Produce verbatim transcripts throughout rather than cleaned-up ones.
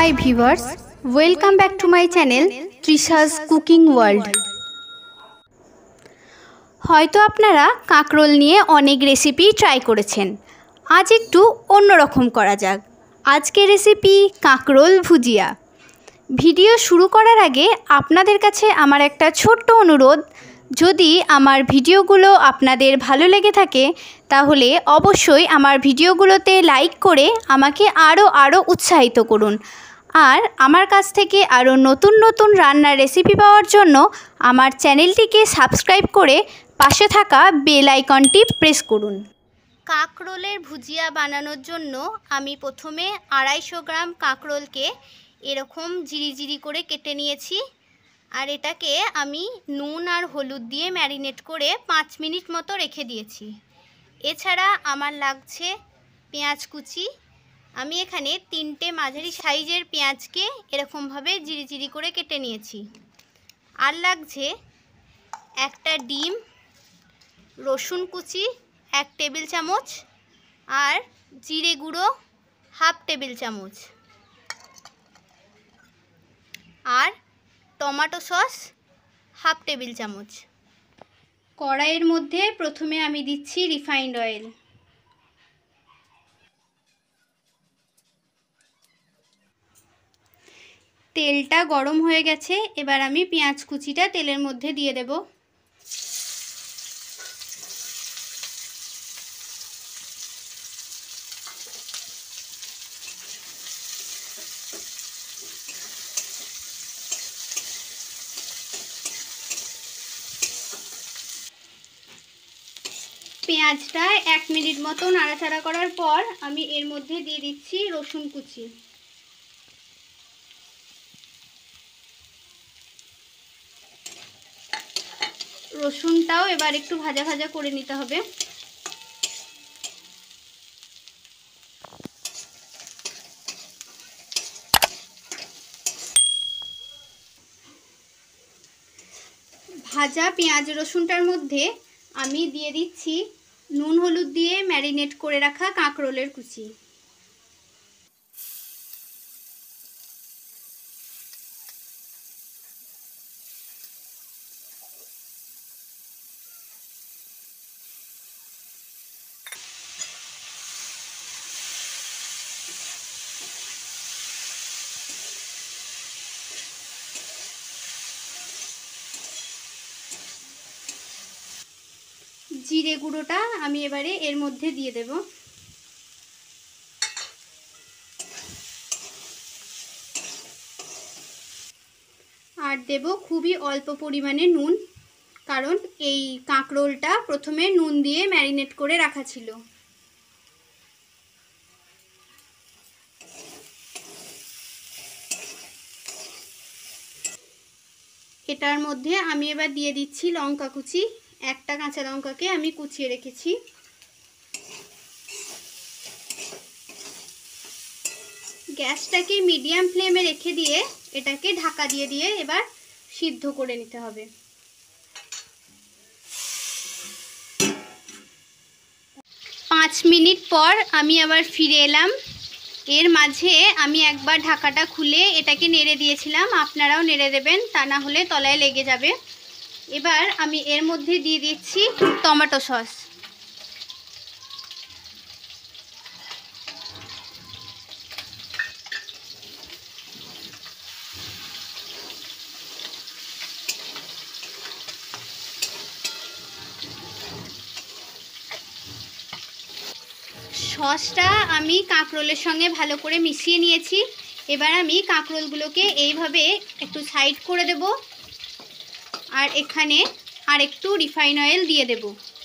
High viewers, welcome back to my channel Trisha's cooking world. হয়তো আপনারা কাঁকরোল নিয়ে অনেক রেসিপি ট্রাই করেছেন। আজ একটু অন্যরকম করা যাক। আজকের রেসিপি কাঁকরোল ভুজিয়া। ভিডিও শুরু করার আগে আপনাদের কাছে আমার একটা ছোট্ট অনুরোধ, যদি আমার ভিডিওগুলো আপনাদের ভালো লেগে থাকে তাহলে অবশ্যই আমার ভিডিওগুলোতে লাইক করে আমাকে আরও আরও উৎসাহিত করুন। আর আমার কাছ থেকে আরও নতুন নতুন রান্নার রেসিপি পাওয়ার জন্য আমার চ্যানেলটিকে সাবস্ক্রাইব করে পাশে থাকা বেল আইকনটি প্রেস করুন। কাঁকরোলের ভুজিয়া বানানোর জন্য আমি প্রথমে আড়াইশো গ্রাম কাঁকরোলকে এরকম জিরি জিরি করে কেটে নিয়েছি। আর এটাকে আমি নুন আর হলুদ দিয়ে ম্যারিনেট করে পাঁচ মিনিট মতো রেখে দিয়েছি। এছাড়া আমার লাগছে পেঁয়াজ কুচি। আমি এখানে তিনটে মাঝারি সাইজের পেঁয়াজকে এরকমভাবে জিরি জিরি করে কেটে নিয়েছি। আর লাগছে একটা ডিম, রসুন কুচি এক টেবিল চামচ, আর জিরে গুঁড়ো হাফ টেবিল চামচ, আর টমেটো সস হাফ টেবিল চামচ। কড়াইয়ের মধ্যে প্রথমে আমি দিচ্ছি রিফাইন্ড অয়েল। তেলটা গরম হয়ে গেছে, এবার আমি পেঁয়াজ কুচিটা তেলের মধ্যে দিয়ে দেব। পেঁয়াজটা এক মিনিট মতো নাড়াচাড়া করার পর আমি এর মধ্যে দিয়ে দিচ্ছি রসুন কুচি। রসুনটাও এবার একটু ভাজা ভাজা করে নিতে হবে। ভাজা পেঁয়াজ রসুনটার মধ্যে আমি দিয়ে দিচ্ছি নুন হলুদ দিয়ে ম্যারিনেট করে রাখা কাঁকরোলের কুচি। জিরে গুঁড়োটা আমি এবারে এর মধ্যে দিয়ে দেব। আর দেব খুবই অল্প পরিমাণে নুন, কারণ এই কাঁকরোলটা প্রথমে নুন দিয়ে ম্যারিনেট করে রাখা ছিল। এটার মধ্যে আমি এবার দিয়ে দিচ্ছি লঙ্কা কুচি। একটা কাঁচা লঙ্কাকে আমি কুচিয়ে রেখেছি। গ্যাসটাকে মিডিয়াম ফ্লেমে রেখে দিয়ে এটাকে ঢাকা দিয়ে দিয়ে এবার সিদ্ধ করে নিতে হবে। পাঁচ মিনিট পর আমি আবার ফিরে এলাম। এর মাঝে আমি একবার ঢাকাটা খুলে এটাকে নেড়ে দিয়েছিলাম, আপনারাও নেড়ে দেবেন, তা না হলে তলায় লেগে যাবে। এবার আমি এর মধ্যে দিয়ে দিচ্ছি টমেটো সস। সসটা আমি কাঁকরোলের সঙ্গে ভালো করে মিশিয়ে নিয়েছি। এবার আমি কাঁকরোলগুলোকে এইভাবে একটু সাইড করে দেব, আর এখানে আর একটু রিফাইন অয়েল দিয়ে দেব।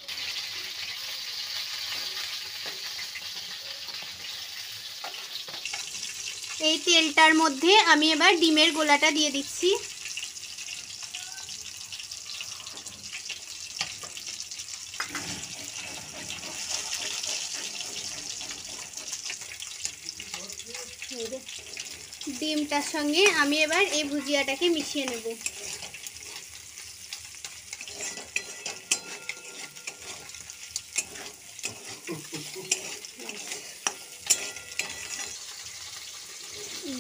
এই তেলটার মধ্যে আমি এবার ডিমের গোলাটা দিয়ে দিচ্ছি। ডিমটার সঙ্গে আমি এবার এই ভুজিয়াটাকে মিশিয়ে নেব।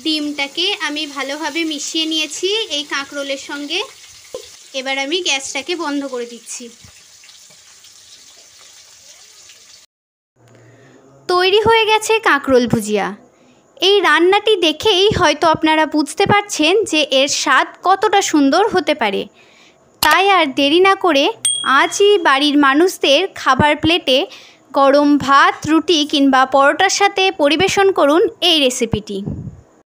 ডিমটাকে আমি ভালোভাবে মিশিয়ে নিয়েছি এই কাঁকরোলের সঙ্গে। এবার আমি গ্যাসটাকে বন্ধ করে দিচ্ছি। তৈরি হয়ে গেছে কাঁকরোল ভুজিয়া। এই রান্নাটি দেখেই হয়তো আপনারা বুঝতে পারছেন যে এর স্বাদ কতটা সুন্দর হতে পারে। তাই আর দেরি না করে আজই বাড়ির মানুষদের খাবার প্লেটে গরম ভাত, রুটি কিংবা পরোটার সাথে পরিবেশন করুন এই রেসিপিটি।